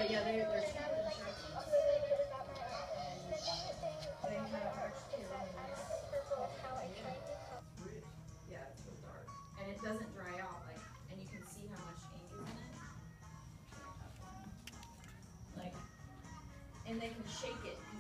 But yeah, they're cheap instructions. They have actually yeah, it's real dark. And it doesn't dry out, like, and you can see how much ink is in it. Like, and they can shake it